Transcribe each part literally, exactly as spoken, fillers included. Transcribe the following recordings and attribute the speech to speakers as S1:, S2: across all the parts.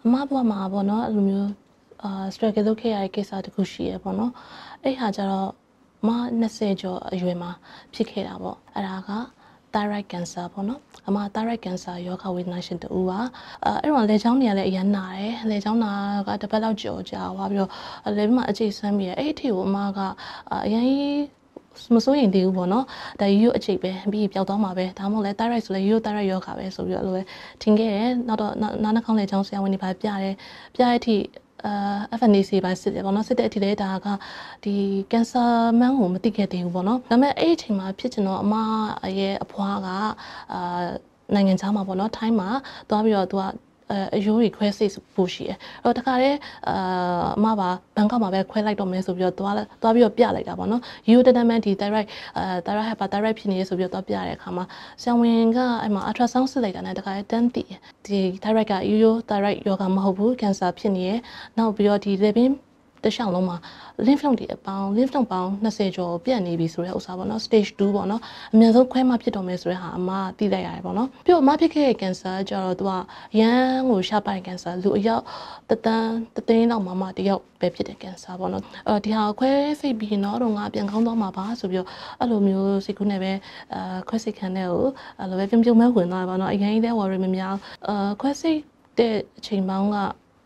S1: အမဘွားမှာပေါ့နော်အဲ့လိုမျိုးအာ struggle လုပ်ခဲ့ရတဲ့ကိစ္စတခုရှိရပေါ့နော်အဲ့ဟာကျတော့မtwentyကျော်အရွယ်မှာဖြစ်ခဲ့တာပေါ့အဲ့ဒါက thyroid cancer ပေါ့နော်အမ thyroid cancer ရောဂါဝေဒနာရှင်တူပါအဲ့တော့လေချောင်းနေရလဲအရန်နာတယ်လေချောင်းနာကတစ်ပတ်လောက်ကြော်ကြာသွားပြီးတော့လေမှာအခြေဆမ်းပြီးအဲ့အထီကိုအမကအရင်မစိုးရင်သေးဘူးပေါ့နော်ဒါရိုးအချိတ်ပဲပြီးပျောက်သွားမှာပဲဒါမှမဟုတ်လဲ thyroid ဆိုလဲရိုး thyroid ရောဂါပဲဆိုပြီးတော့အဲ့လိုပဲထင်ခဲ့တယ်နောက်တော့နားနှာခေါင်းလေချောင်းဆရာဝန်တွေပါပြတယ်ပြတဲ့အထိအာ F N A C ပါစစ်တယ်ပေါ့နော်စစ်တဲ့အထိလဲဒါကဒီ cancer မှန်းကိုမသိခဲ့သေးဘူးပေါ့နော်ဒါပေမဲ့အဲ့အချိန်မှာဖြစ်ချင်တော့အမရဲ့အဖွားကအာနိုင်ငံခြားမှာပေါ့နော်ထိုင်းမှာသွားပြီးတော့သူကအယိုးတွေခွဲစိတ်ဖို့ရှိတယ်အဲ့တော့တခါတည်းအာအမပါဘန်ကောက်မှာပဲခွဲလိုက်တော့မယ်ဆိုပြီးတော့သွားသွားပြီးတော့ပြလိုက်တာပေါ့နော်ရိုးတတမ်းမှဒီ thyroid အာ thyroid hyperthyroid ဖြစ်နေရဆိုပြီးတော့သွားပြတဲ့အခါမှာဆရာဝန်ကအဲ့မှာ ultrasound စစ်လိုက်တာနဲ့တခါတည်းတန်းတည်ဒီ thyroid ကရိုးရိုး thyroid ရောဂါမဟုတ်ဘူး cancer ဖြစ်နေရနောက်ပြီးတော့ဒီ livingတခြားလုံးမှာ lymph node တွေအပေါင်း lymph node ပေါင်းtwentyကျော်ပြတ်နေပြီဆိုတဲ့ဥစ္စာပေါ့နော် stage two ပေါ့နော်အများဆုံးခွဲမှဖြစ်တော့မယ်ဆိုတဲ့ဟာအမသိလိုက်ရတယ်ပေါ့နော်ပြီးတော့အမဖြစ်ခဲ့တဲ့ cancer ကျတော့သူကရန်ကိုရှာပိုင် cancer လူအယောက်တသန်းတသိန်းလောက်မှမှတယောက်ပဲဖြစ်တဲ့ cancer ပေါ့နော်အဲဒီဟာခွဲစိတ်ပြီးတော့တော့ငါပြန်ကောင်းသွားမှာပါဆိုပြီးတော့အဲ့လိုမျိုးစိတ်ကူးနဲ့ပဲအာခွဲစိတ်ခံတဲ့ကိုအဲ့လိုပဲပြုံပြုံမဲဝင်သွားတယ်ပေါ့နော်အရင်ကြီးတဲ့ worry မများအာခွဲစိတ်တဲ့အချိန်ပေါင်းက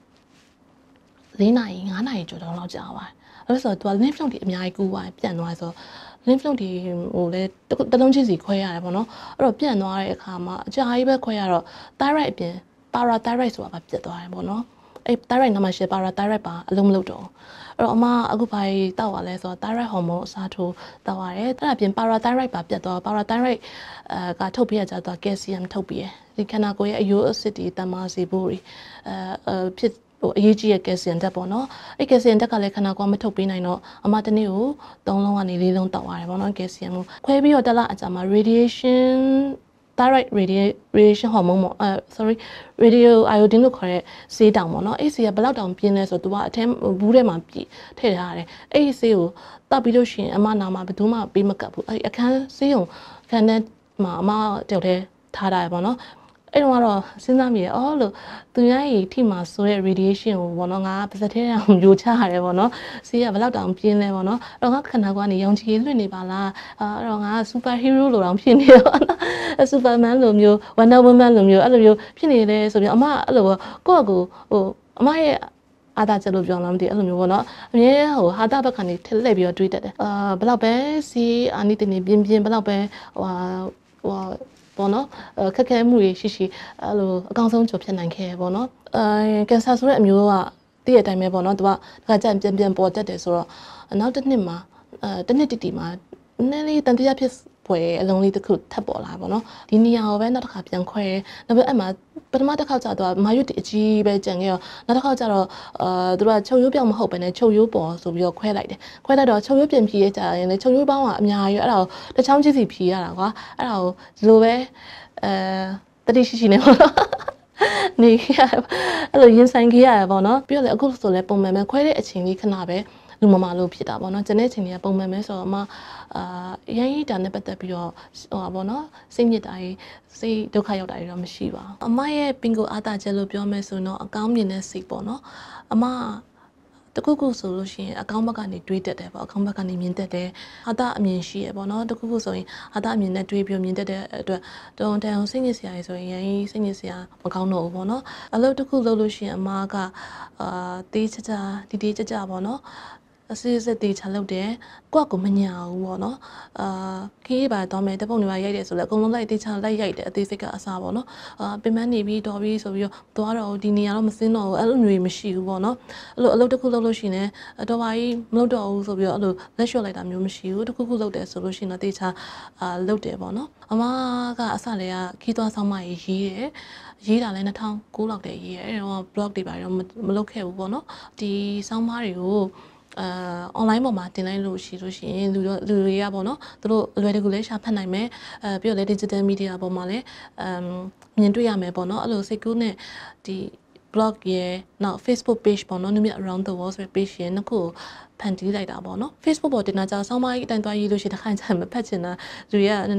S1: fourနာရီfiveနာရီကျော်တော့လောက်ကြာပါတယ်အဲ့ဒါဆိုတော့ lymph node တွေအများကြီးကူးသွားပြန်သွားဆိုတော့ lymph node တွေဟိုလေတလုံးချင်းစီခွဲရတယ်ပေါ့နော်အဲ့တော့ပြန်သွားတဲ့အခါမှာအကြာကြီးပဲခွဲရတော့ thyroid အပြင် parathyroid ဆိုတာပါပြတ်သွားတယ်ပေါ့နော်အဲ့ thyroid နာမရှိ parathyroid ပါအလုံးမလုပ်တော့အဲ့တော့အမအခုဘာကြီးတောက်ရလဲဆိုတော့ thyroid hormone အစားထိုးတောက်ရတယ်အဲ့ဒါအပြင် parathyroid ပါပြတ်သွား parathyroid အဲကထုတ်ပြရကြတော့ calcium ထုတ်ပြရဒီခန္ဓာကိုယ်ရဲ့အယိုးအဆစ်တွေတမစေဖို့တွေအဲဖြစ်ဟိုအရေးကြီးရဲ့ calcium ဓာတ်ပေါ့နော်အဲ့ calcium ဓာတ်ကလည်းခန္ဓာကိုယ်မထုတ်ပေးနိုင်တော့အမတနေ့ကိုသုံးလုံးကနေလေးလုံးတောက်ရတယ်ပေါ့နော် calcium ကိုခွဲပြီးတော့တစ်လအကြာမှာ radiation thyroid radiation hormone ပေါ့အဲ sorry radio iodine လို့ခေါ်တဲ့ဆေးတောင်ပေါ့နော်အဲ့ဆေးကဘယ်လောက်တောင်ပြင်းလဲဆိုတော့သူကအထဲဘူးထဲမှာပြည့်ထည့်ထားရတယ်အဲ့ဒီဆေးကိုတောက်ပြီးလို့ရှိရင်အမနာမှာဘယ်သူမှပေးမကပ်ဘူးအဲ့အခန်းဆေးရုံခန်းထဲမှာအမတယောက်တည်းထားတာပေါ့နော်အဲ့တော့ကတော့စဉ်းစားမိရအော်လို့သူများကြီးထိမှာဆိုတဲ့ radiation ကိုပေါ့နော်ငါပါစက်ထဲအောင်ယိုချရတယ်ပေါ့နော်ဆေးကဘယ်လောက်တောင်ပြင်းလဲပေါ့နော်အဲ့တော့ငါခန္ဓာကိုယ်ကနေရောင်ခြည်လွှင့်နေပါလားအဲ့တော့ငါ super hero လိုတောင်ဖြစ်နေတော့နော် superman လိုမျိုး wonder woman လိုမျိုးအဲ့လိုမျိုးဖြစ်နေတယ်ဆိုပြီးအမအဲ့လိုကိုယ့်အကူဟိုအမရဲ့အာသာချက်လို့ပြောလားမသိအဲ့လိုမျိုးပေါ့နော်အမြဲဟိုဟာတာဘက်ကနေထည့်လိုက်ပြီးတော့တွေးတတ်တယ်အာဘယ်လောက်ပဲစီအာနိတင်နေပြင်းပြင်းဘယ်လောက်ပဲဟိုဟိုပေါ့နော်ခက်ခဲမှုတွေရှိရှိအဲ့လိုအကောင်းဆုံးကြော်ဖြတ်နိုင်ခဲ့ပေါ့နော်အဲကင်ဆာဆိုတဲ့အမျိုးကတည့်ရတိုင်းပဲပေါ့နော်သူကဒါကြံပြန်ပြန်ပေါ်တက်တယ်ဆိုတော့နောက်တစ်နှစ်မှာအဲတစ်နှစ်တတီမှာနည်းလေးတန်တရားဖြစ်ပွဲအလုံးလေးတစ်ခုထပ်ပေါ်လာပေါ့နော်ဒီနေရာကိုပဲနောက်တစ်ခါပြန်ခွဲနောက်ပြီးအဲ့မှာပထမတစ်ခါကျတော့မာရွတ်အကြီးပဲကြံခဲ့ရောနောက်တစ်ခါကျတော့အာသူကချုပ်ရိုးပြောင်းမဟုတ်ပဲနဲ့ချုပ်ရိုးပေါ်ဆိုပြီးတော့ခွဲလိုက်တယ်ခွဲလိုက်တော့ချုပ်ရိုးပြင်ဖြီးရကြရင်လေချုပ်ရိုးပေါင်းကအများကြီးအဲ့ဒါကိုတစ်ချောင်းကြီးစီဖြီးရတာကွာအဲ့ဒါကိုဒီလိုပဲအဲတတိရှိရှိနေပေါ့နော်နေရအဲ့လိုရင်ဆိုင်ခဲ့ရပေါ့နော်ပြီးတော့လေအခုဆိုလဲပုံမှန်ပဲခွဲတဲ့အချိန်လေးခဏပဲလူမမလို့ဖြစ်တာပေါ့နော်ကျန်တဲ့အချိန်တွေကပုံမှန်ပဲဆိုတော့အမအာရရင်တာနဲ့ပတ်သက်ပြီးတော့ဟိုပါပေါ့နော်စိတ်ညစ်တာကြီးစိတ်ဒုက္ခရောက်တာတွေတော့မရှိပါဘူးအမရဲ့ပင်ကိုအားတာချက်လို့ပြောမယ်ဆိုတော့အကောင်းမြင်တဲ့စိတ်ပေါ့နော်အမတခုခုဆိုလို့ရှိရင်အကောင်းဘက်ကနေတွေးတတ်တယ်ပေါ့အကောင်းဘက်ကနေမြင်တတ်တယ်ဟာတာအမြင်ရှိရပေါ့နော်တခုခုဆိုရင်ဟာတာအမြင်နဲ့တွေးပြီးမြင်တတ်တဲ့အတွက်တုံတန်စိတ်ညစ်စရာကြီးဆိုရင်ရရင်စိတ်ညစ်စရာမကောင်းတော့ဘူးပေါ့နော်အလုပ်တခုလုပ်လို့ရှိရင်အမကအာတေးချချတီတီကြကြပေါ့နော်အစစ်စစ်တေးချလုပ်တယ်ကိုယ့်ကိုမညာဘူးပေါ့နော်အာခီးပါတော့မယ်တပုံတွေပါရိုက်တယ်ဆိုလဲအကုန်လုံးလိုက်တေးချလိုက်ရိုက်တယ်အသေးစိတ်ကအစားပေါ့နော်အာပင်မနေပြီးတော်ပြီးဆိုပြီးတော့သွားတော့ဒီနေရာတော့မစင်းတော့ဘူးအဲ့လိုမျိုးမရှိဘူးပေါ့နော်အဲ့လိုအလုပ်တစ်ခုလုပ်လို့ရှိရင်တော့ဘာကြီးမလုပ်တော့ဘူးဆိုပြီးတော့အဲ့လိုလက်လျှော့လိုက်တာမျိုးမရှိဘူးတစ်ခုခုလုပ်တယ်ဆိုလို့ရှိရင်တော့တေးချအာလုပ်တယ်ပေါ့နော်အမကအစလည်းကခီးသွားဆောင်မရေးရေးတယ်ရေးတာလည်းtwo thousand nineလောက်တည်းရေးတယ်အဲ့တော့ blog တွေပါတော့မလုပ်ခဲ့ဘူးပေါ့နော်ဒီဆောင်းပါးတွေကိုအာ online ပေါ်မှာတင်လိုက်လို့ရှိလို့ရှိရင်လူလူတွေကပေါ့နော်သူတို့အလွယ်တကူလေးရှာဖတ်နိုင်မယ်အဲပြီးတော့လည်း digital media ပေါ်မှာလည်းအမ်မြင်တွေ့ရမယ်ပေါ့နော်အဲ့လိုစိတ်ကူးနဲ့ဒီ blog ရဲ့နောက် Facebook page ပေါ့နော် Numia Around the World ဆိုတဲ့ page ရဲ့နှစ်ခုဖန်တီးလိုက်တာပေါ့နော် Facebook ပေါ်တင်တာကြောင့်ဆောင်းပါးကြီးအတိုင်းသွားရေးလို့ရှိရင်တစ်ခါကျမှဖတ်ချင်တာလူတွေကနည်းနည်း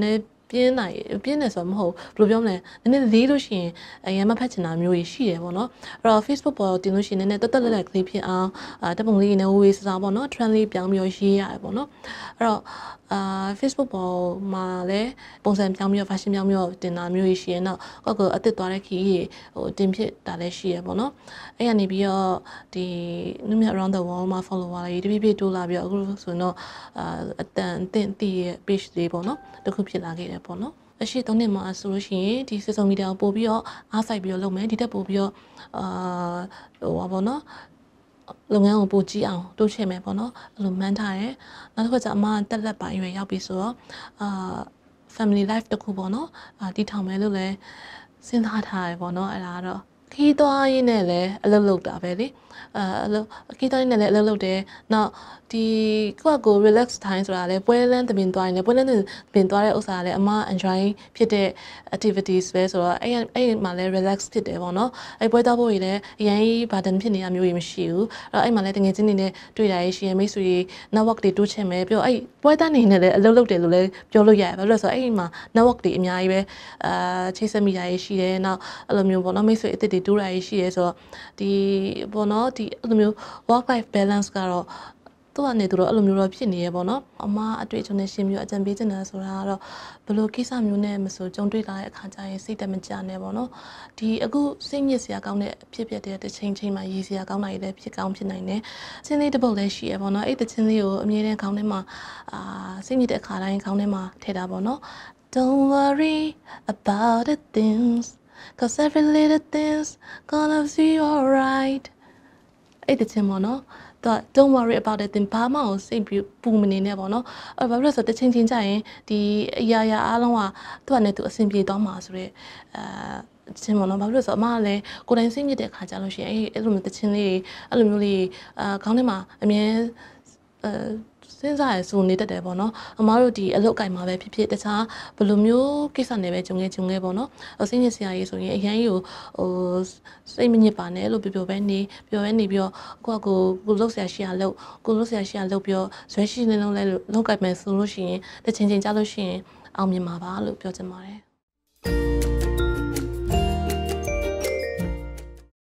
S1: ပြင်းနိုင်ပြင်းနေဆိုမဟုတ်ဘယ်လိုပြောမလဲနည်းနည်းလေးလို့ရှိရင်အရင်မဖတ်ချင်တာမျိုးကြီးရှိတယ်ပေါ့နော်အဲ့တော့ Facebook ပေါ်တင်လို့ရှိရင်နည်းနည်းတက်တက်လက်လက်ကလေးဖြစ်အောင်အာတပုံလေးနဲ့ဝေးဝေးစားစားပေါ့နော် trend လေးပြောင်းပြီးရေးရတယ်ပေါ့နော်အဲ့တော့အာ Facebook ပေါ်မှာလည်းပုံစံပြောင်းပြီး fashion ပြောင်းပြီးတင်တာမျိုးကြီးရှိရင်တော့ကိုယ့်ကိုအစ်စ်သွားတဲ့ခီးကြီးဟိုတင်ဖြစ်တာလည်းရှိရပေါ့နော်အဲ့ကနေပြီးတော့ဒီနည်းနည်း around the world မှာ follower လေးတပြည့်ပြည့်တိုးလာပြီးတော့အခုဆိုတော့အာအတန်အသင့်တည်ရဲ့ page လေးပေါ့နော်တခုဖြစ်လာခဲ့တယ်ပေါ့နော်အရှိသုံးနှစ်မှာဆိုလို့ရှိရင်ဒီ social media ကိုပို့ပြီးတော့အားစိုက်ပြီးတော့လုပ်မယ်ဒီတက်ပို့ပြီးတော့အာဟိုပါပေါ့နော်လုပ်ငန်းကိုပို့ကြည့်အောင်တိုးချဲ့မယ်ပေါ့နော်အဲ့လိုမှန်းထားတယ်နောက်တစ်ခါကျအမတက်လက်ပိုင်းရွယ်ရောက်ပြီဆိုတော့အာ family life တခုပေါ့နော်အာတီထောင်မယ်လို့လည်းစဉ်းစားထားရပေါ့နော်အဲ့ဒါကတော့ခီးသွားရင်းနဲ့လည်းအလုပ်လုပ်တာပဲလေအဲအလုပ်ခီးသွားရင်းနဲ့လည်းအလုပ်လုပ်တယ်နောက်ဒီကိုယ့်ကို relax time ဆိုတာလည်းပွဲလန်းတပင်သွားရင်လည်းပွဲလန်းတပင်သွားတဲ့ဥစ္စာကလည်းအမ enjoy ဖြစ်တဲ့ activities ပဲဆိုတော့အဲ့အဲ့မှာလည်း relax ဖြစ်တယ်ပေါ့နော်အဲ့ပွဲသွားဖို့ကြီးလည်းအရင် burden ဖြစ်နေတာမျိုးကြီးမရှိဘူးအဲ့အဲ့မှာလည်းတကယ်ချင်းနေနဲ့တွေ့တာရေးရှိရင်မိတ်ဆွေ network တွေတိုးချင်မယ်ပြီးတော့အဲ့ပွဲသားနေနဲ့လည်းအလုပ်လုပ်တယ်လို့လည်းပြောလို့ရတယ်ဘာလို့လဲဆိုတော့အဲ့မှာ network တွေအများကြီးပဲအာချိတ်ဆက်မိတာရေးရှိတယ်နောက်အဲ့လိုမျိုးပေါ့နော်မိတ်ဆွေအစ်စ်တွေတိုးတာရေးရှိရဲဆိုတော့ဒီပေါ့နော်ဒီအဲ့လိုမျိုး work life balance ကတော့သူကနေသူတော့အဲ့လိုမျိုးတော့ဖြစ်နေရပေါ့နော်အမအတွေ့အကြုံနဲ့ရှင်းပြီးတော့အကြံပေးချင်တာဆိုတာကတော့ဘယ်လိုကိစ္စမျိုးနဲ့မဆိုကြုံတွေ့လာတဲ့အခါကျရင်စိတ်တမကြနဲ့ပေါ့နော်ဒီအခုစိတ်ညစ်စရာကောင်းတဲ့အဖြစ်ဖြစ်တဲ့တစ်ချိန်ချိန်မှာရည်စရာကောင်းတာတွေလည်းဖြစ်ကောင်းဖြစ်နိုင်တယ်ချင်းလေးတစ်ပုတ်လည်းရှိရပေါ့နော်အဲ့တချင်းလေးကိုအမြဲတမ်းခေါင်းထဲမှာအာစိတ်ညစ်တဲ့အခါတိုင်းခေါင်းထဲမှာထည့်တာပေါ့နော် Don't worry about the things cause every little thing's gonna be alright အဲ့တချင်းပေါ့နော်တော့ don't worry about it တင်ဘာမှကိုစိတ်ပူမနေနဲ့ပေါ့နော်အဲ့ဘာလို့လဲဆိုတော့တစ်ချိန်ချင်းကြာရင်ဒီအရာရာအားလုံးကသူ့အနေနဲ့သူအဆင်ပြေသွားမှာဆိုတော့အဲချင်းပေါ့နော်ဘာလို့လဲဆိုတော့အမကလည်းကိုယ်တိုင်စိတ်ညစ်တဲ့ခါကြလို့ရှိရင်အဲ့အဲ့လိုမျိုးတချင်းလေးအဲ့လိုမျိုးလေးအာခေါင်းထဲမှာအမြဲအဲစဉ်းစားရဆိုနေတတ်တယ်ပေါ့နော်အမားတို့ဒီအလုတ်ကင်မှာပဲဖြစ်ဖြစ်တခြားဘယ်လိုမျိုးကိစ္စနဲ့ပဲဂျုံငယ်ဂျုံငယ်ပေါ့နော်အစိမ့်ညစ်စရာကြီးဆိုရင်အရန်ကြီးကိုဟိုစိတ်မညစ်ပါနဲ့လို့ပြောပြောပဲနေပြောပဲနေပြီးတော့ကိုယ့်ကိုကိုလုတ်ဆရာရှိရလုတ်ကိုလုတ်ဆရာရှိရလုတ်ပြီးတော့ဇွဲရှိနေလုံးလဲလုတ်ကင်မယ်ဆိုလို့ရှိရင်တစ်ချိန်ချိန်ကြာလို့ရှိရင်အောင်မြင်မှာပါလို့ပြောချင်ပါတယ်